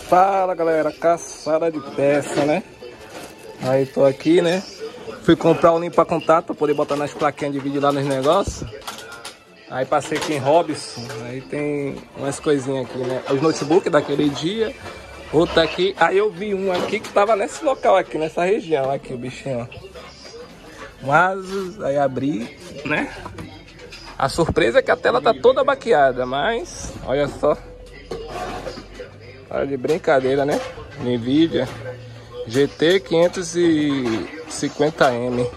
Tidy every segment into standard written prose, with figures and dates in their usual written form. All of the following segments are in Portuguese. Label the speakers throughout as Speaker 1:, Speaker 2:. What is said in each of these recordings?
Speaker 1: Fala galera, caçada de peça, né? Aí tô aqui, né? Fui comprar um limpa-contato pra poder botar nas plaquinhas de vídeo lá nos negócios. Aí passei aqui em Robson, aí tem umas coisinhas aqui, né? Os notebooks daquele dia, outro aqui. Aí eu vi um aqui que tava nesse local aqui, nessa região aqui, o bichinho, ó. Um Asus, aí abri, né? A surpresa é que a tela tá toda baqueada, mas olha só. Para de brincadeira, né? Nvidia GT 550M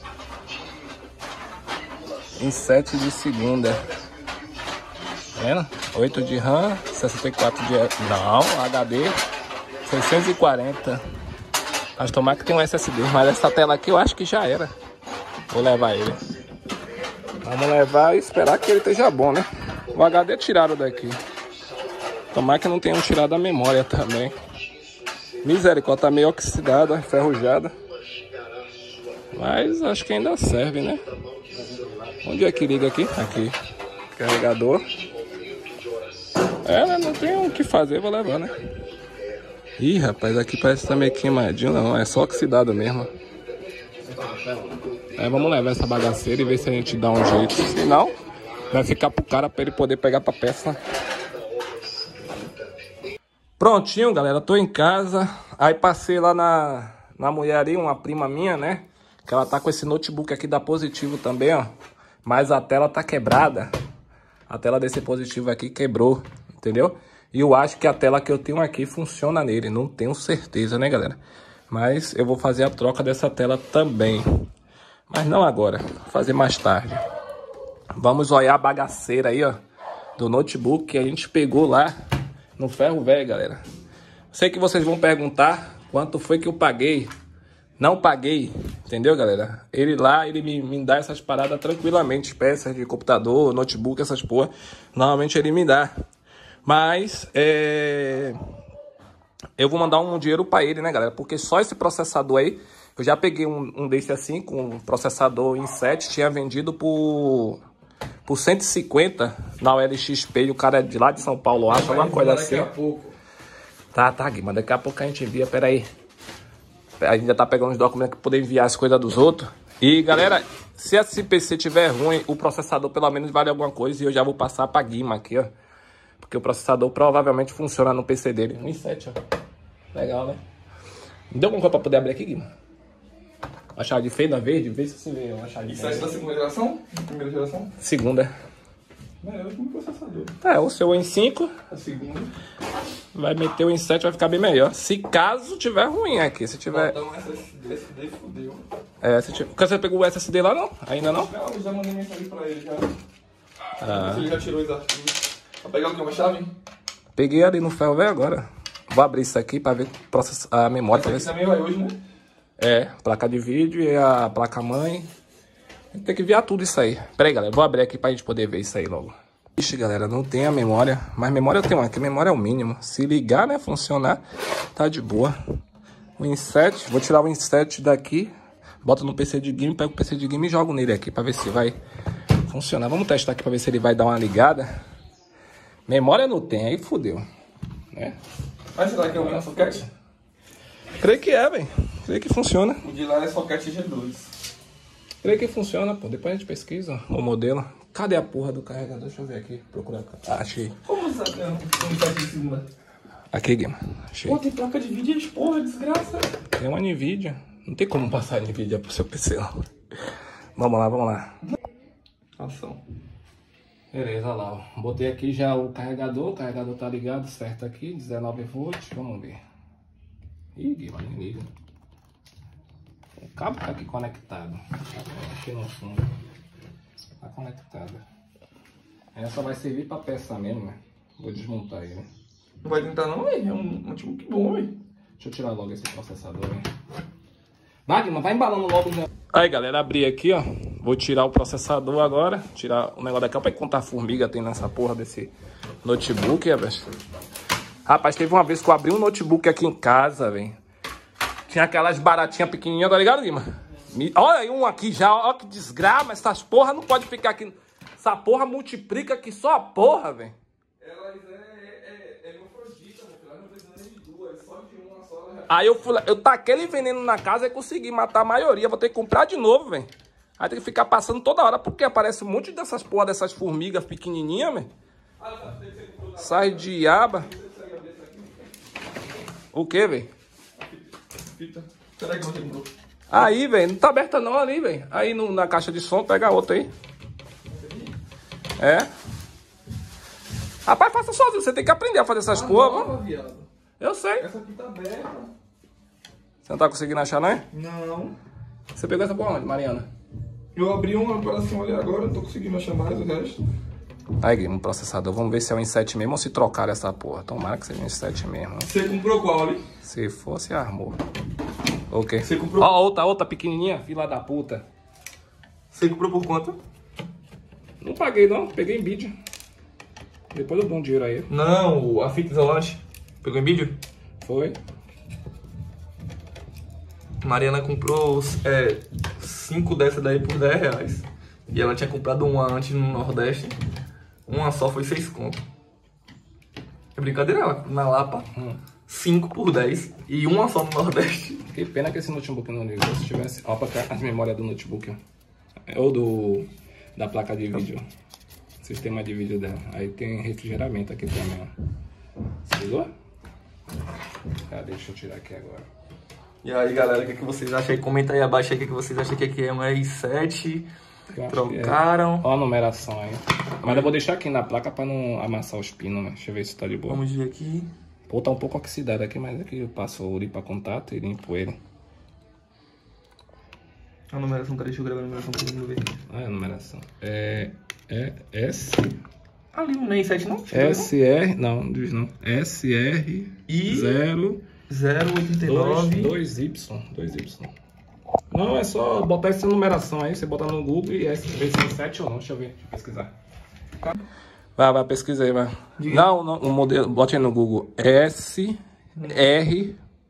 Speaker 1: em 7 de segunda. Tá vendo? 8 de RAM, 64 de... Não, HD 640. Mas tomar que tem um SSD. Mas essa tela aqui eu acho que já era. Vou levar ele. Vamos levar e esperar que ele esteja bom, né? O HD tiraram daqui. Tomar que não tenham tirado a memória também. Misericórdia, tá meio oxidada, enferrujada. Mas acho que ainda serve, né? Onde é que liga aqui? Aqui. Carregador. É, não tem o que fazer, vou levar, né? Ih, rapaz, aqui parece que tá meio queimadinho, não. É só oxidado mesmo. É, vamos levar essa bagaceira e ver se a gente dá um jeito. Se não, vai ficar pro cara pra ele poder pegar pra peça. Prontinho, galera, tô em casa. Aí passei lá na mulher ali, uma prima minha, né? Que ela tá com esse notebook aqui da Positivo também, ó. Mas a tela tá quebrada. A tela desse Positivo aqui quebrou, entendeu? E eu acho que a tela que eu tenho aqui funciona nele. Não tenho certeza, né, galera? Mas eu vou fazer a troca dessa tela também. Mas não agora, vou fazer mais tarde. Vamos olhar a bagaceira aí, ó. Do notebook que a gente pegou lá no ferro velho, galera. Sei que vocês vão perguntar quanto foi que eu paguei. Não paguei, entendeu, galera? Ele lá, ele me dá essas paradas tranquilamente. Peças de computador, notebook, essas porra. Normalmente ele me dá. Mas, eu vou mandar um dinheiro pra ele, né, galera? Porque só esse processador aí, eu já peguei um desse assim, com um processador i7, tinha vendido por 150 na OLX Pay. O cara é de lá de São Paulo, acha alguma coisa assim. Daqui a pouco. Tá, Guima, daqui a pouco a gente envia, pera aí. A gente já tá pegando os documentos para poder enviar as coisas dos outros. E, galera, se esse PC tiver ruim, o processador pelo menos vale alguma coisa. E eu já vou passar pra Guima aqui, ó. Porque o processador provavelmente funciona no PC dele. 1.7, ó. Legal, né? Não deu alguma coisa pra poder abrir aqui, Guima? Uma chave fenda verde, vê se você vê uma chave.
Speaker 2: Isso é da segunda geração? Primeira geração?
Speaker 1: Segunda.
Speaker 2: É o último processador.
Speaker 1: É, o seu em 5.
Speaker 2: A segunda.
Speaker 1: Vai meter o em 7, vai ficar bem melhor. Se caso tiver ruim aqui, se tiver...
Speaker 2: Então SSD fudeu.
Speaker 1: É, se tiver... Você pegou o SSD lá, não? Ainda não?
Speaker 2: Não, eu já mandei mensagem pra ele, já.
Speaker 1: Ah.
Speaker 2: Ele já tirou os arquivos. Vai pegar o que? Uma chave?
Speaker 1: Peguei ali no ferro velho agora. Vou abrir isso aqui pra ver a memória.
Speaker 2: Essa aqui também vai hoje, né?
Speaker 1: É, placa de vídeo e a placa-mãe. Tem que enviar tudo isso aí. Pera aí, galera, vou abrir aqui pra gente poder ver isso aí logo. Ixi, galera, não tem a memória. Mas memória eu tenho aqui, memória é o mínimo. Se ligar, né, funcionar, tá de boa. O i7, vou tirar o i7 daqui. Boto no PC de game, pego o PC de game e jogo nele aqui pra ver se vai funcionar. Vamos testar aqui pra ver se ele vai dar uma ligada. Memória não tem, aí fodeu, né?
Speaker 2: Mas será que é o socket?
Speaker 1: Creio que é, velho. Creio que funciona.
Speaker 2: O de lá é socket G2.
Speaker 1: Creio que funciona, pô. Depois a gente pesquisa o modelo. Cadê a porra do carregador? Deixa eu ver aqui. Procurar. Ah, achei.
Speaker 2: Como você sabe? Como tá aqui em cima?
Speaker 1: Aqui, Guima. Achei.
Speaker 2: Pô, tem placa de vídeo e porra, desgraça.
Speaker 1: Tem uma Nvidia. Não tem como passar a Nvidia pro seu PC, não. Vamos lá, vamos lá.
Speaker 2: Ação.
Speaker 1: Beleza, olha lá, ó. Botei aqui já o carregador tá ligado certo aqui, 19 volts, vamos ver. Ih, Guima, nem liga. O cabo tá aqui conectado. Aqui no fundo. Tá conectado. Essa vai servir pra peça mesmo, né? Vou desmontar ele.
Speaker 2: Não vai tentar não, velho? É um notebook bom, velho.
Speaker 1: Deixa eu tirar logo esse processador, hein? Vai, Guima, vai embalando logo já. Aí, galera, abri aqui, ó. Vou tirar o processador agora. Tirar o negócio daqui, ó, pra contar formiga tem nessa porra desse notebook, velho. Rapaz, teve uma vez que eu abri um notebook aqui em casa, velho. Tinha aquelas baratinhas pequenininhas, tá ligado, Guima? Olha aí um aqui já, ó que desgrama. Essas porra não pode ficar aqui. Essa porra multiplica aqui só a porra, velho.
Speaker 2: Elas é hermafrodita, né? Elas não precisam nem de duas.
Speaker 1: Aí eu taquei ele veneno na casa e consegui matar a maioria. Vou ter que comprar de novo, velho. Aí tem que ficar passando toda hora, porque aparece um monte dessas porra, dessas formigas pequenininhas, velho. Sai de aba. O que, velho?
Speaker 2: Será que você comprou?
Speaker 1: Aí, velho, não tá aberta não ali, velho. Aí na caixa de som, pega outra aí. É. Rapaz, faça sozinho, você tem que aprender a fazer essas porra, mano. Eu sei.
Speaker 2: Essa aqui tá aberta.
Speaker 1: Você não tá conseguindo achar, não é?
Speaker 2: Não.
Speaker 1: Você pegou essa porra onde, Mariana?
Speaker 2: Eu abri uma para cima ali agora, não tô conseguindo achar mais o resto.
Speaker 1: Aí, no processador, vamos ver se é um i7 mesmo ou se trocaram essa porra. Tomara que seja um i7 mesmo.
Speaker 2: Você comprou qual ali?
Speaker 1: Se fosse, armou. Ok.
Speaker 2: Você comprou?
Speaker 1: Ó, outra pequenininha, fila da puta.
Speaker 2: Você comprou por quanto?
Speaker 1: Não paguei não, peguei em vídeo. Depois eu dou um dinheiro aí.
Speaker 2: Não, a fita isolante. Pegou em vídeo?
Speaker 1: Foi.
Speaker 2: Mariana comprou 5 dessa daí por 10 reais. E ela tinha comprado uma antes no Nordeste. Uma só foi 6 conto. É brincadeira, ela na Lapa. 5 por 10. E uma só no Nordeste.
Speaker 1: Que pena que esse notebook não ligou. Se tivesse... Ó, pra cá, as memórias do notebook, ó. Ou da placa de vídeo. Sistema de vídeo dela. Aí tem refrigeramento aqui também, ó. Se ligou? Deixa eu tirar aqui agora.
Speaker 2: E aí, galera, o que vocês acham aí? Comenta aí abaixo aí o que vocês acham que aqui é um i7. Trocaram.
Speaker 1: Ó a numeração aí. Mas eu vou deixar aqui na placa pra não amassar os pinos, né? Deixa eu ver se tá de boa.
Speaker 2: Vamos ver aqui.
Speaker 1: Pô, tá um pouco oxidado aqui, mas aqui eu passo o uri pra contato e limpo ele.
Speaker 2: A numeração, cara, deixa eu gravar a numeração pra todo mundo ver.
Speaker 1: Ah, é a numeração. É S...
Speaker 2: Ali, não é i7 não?
Speaker 1: SR... Não diz não. SR...
Speaker 2: I...
Speaker 1: 089...
Speaker 2: 2Y.
Speaker 1: 2Y. Não, é só botar essa numeração aí. Você bota no Google e ver se é 7 ou não. Deixa eu ver. Deixa eu pesquisar. Vai, pesquisa aí, vai. Não, o modelo... Bote aí no Google. SR...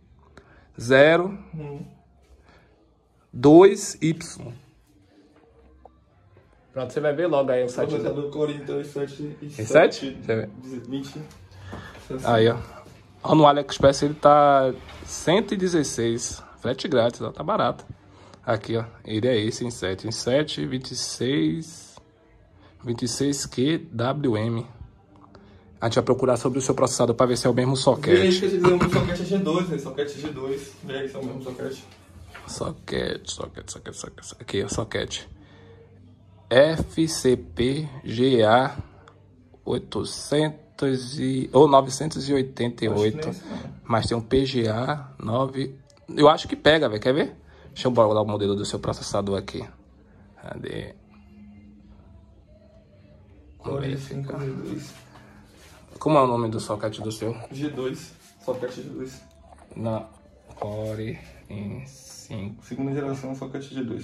Speaker 1: 02Y. Pronto, você vai ver logo aí o site.
Speaker 2: Processador Core Intel i7
Speaker 1: i7?
Speaker 2: 20.
Speaker 1: Aí, ó. Ó, no AliExpress ele tá 116. Frete grátis, ó. Tá barato. Aqui, ó. Ele é esse i7. i7 26QWM. A gente vai procurar sobre o seu processador para ver se é o mesmo socket.
Speaker 2: Veja que o socket é G2, né? Socket G2. Vê aí se é o mesmo socket.
Speaker 1: Socket. Aqui, ó, socket. FCP-GA 800 ou 988. Mas tem um PGA 9. Eu acho que pega, velho. Quer ver? Deixa eu botar o modelo do seu processador aqui. Cadê? Vamos verificar. Como é o nome do socket do seu?
Speaker 2: G2. Socket G2.
Speaker 1: Na Core i5.
Speaker 2: Segunda geração, socket G2.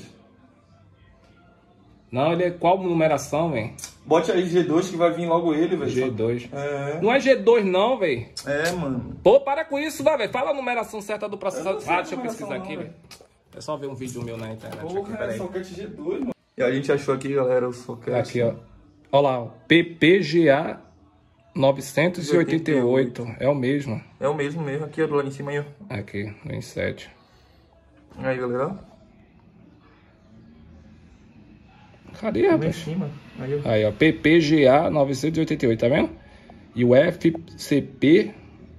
Speaker 1: Não, ele é qual numeração, velho?
Speaker 2: Bote aí G2 que vai vir logo ele, velho.
Speaker 1: G2.
Speaker 2: É.
Speaker 1: Não é G2 não, velho.
Speaker 2: É, mano.
Speaker 1: Pô, para com isso, velho. Fala a numeração certa do processador. Deixa eu pesquisar aqui,
Speaker 2: velho.
Speaker 1: É só ver um vídeo meu na internet.
Speaker 2: Porra,
Speaker 1: aqui,
Speaker 2: é socket G2, mano. E a gente achou aqui, galera, o socket.
Speaker 1: Aqui, ó. Olha lá, ó. PPGA 988. É o mesmo.
Speaker 2: É o mesmo. Aqui, ó, do lado em cima aí, ó.
Speaker 1: Aqui, no i7.
Speaker 2: Aí, galera.
Speaker 1: Cadê, rapaz?
Speaker 2: Em cima.
Speaker 1: Aí, ó. PPGA 988, tá vendo? E o FCB.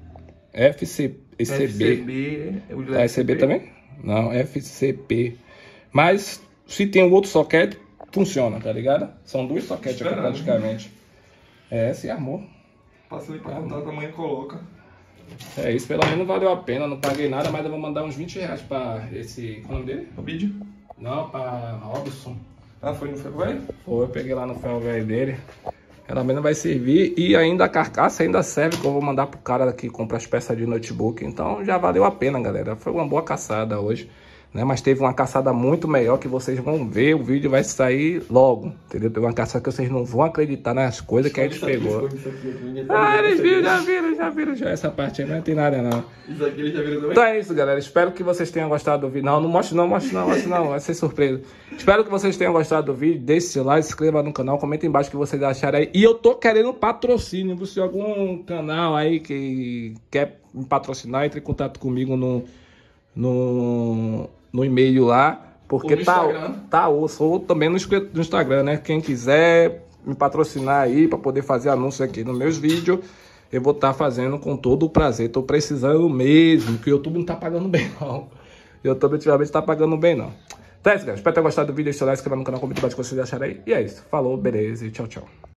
Speaker 1: Tá FCB também? Não, FCP. Mas se tem um outro socket, funciona, tá ligado? São dois sockets aqui praticamente. Se armou.
Speaker 2: Passa ali pra contar, amanhã coloca.
Speaker 1: É isso, pelo menos valeu a pena. Não paguei nada, mas eu vou mandar uns 20 reais pra esse... Qual é o nome dele?
Speaker 2: O vídeo?
Speaker 1: Não, pra Robson.
Speaker 2: Ah, foi no ferro velho?
Speaker 1: Foi, eu peguei lá no ferro velho dele. Pelo menos vai servir. E ainda a carcaça ainda serve, que eu vou mandar pro cara que compra as peças de notebook. Então já valeu a pena, galera. Foi uma boa caçada hoje. né? Mas teve uma caçada muito melhor que vocês vão ver, o vídeo vai sair logo, entendeu? Teve uma caçada que vocês não vão acreditar nas coisas que a gente pegou. Ah, eles viram, já viram essa parte aí, não tem nada não.
Speaker 2: Isso aqui eles já viram também?
Speaker 1: Então é isso, galera, espero que vocês tenham gostado do vídeo. Não mostre não, vai ser surpresa. Espero que vocês tenham gostado do vídeo, deixe seu like, se inscreva no canal, comenta embaixo o que vocês acharam aí. E eu tô querendo patrocínio, se algum canal aí que quer me patrocinar, entre em contato comigo no e-mail lá, porque tá osso, ou também no Instagram, né? Quem quiser me patrocinar aí para poder fazer anúncio aqui nos meus vídeos, eu vou estar fazendo com todo o prazer. Tô precisando mesmo, que o YouTube não tá pagando bem não. O YouTube ultimamente tá pagando bem não. Então é isso, galera. Espero ter gostado do vídeo, deixa o like, se inscreva no canal, comenta embaixo o que vocês acharam aí. E é isso. Falou, beleza e tchau, tchau.